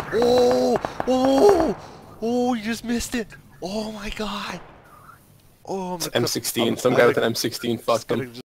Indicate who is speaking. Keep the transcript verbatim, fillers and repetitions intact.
Speaker 1: Oh, oh, oh, you just missed it. Oh my god. Oh,
Speaker 2: It's M sixteen. Some guy with an M sixteen fucked him.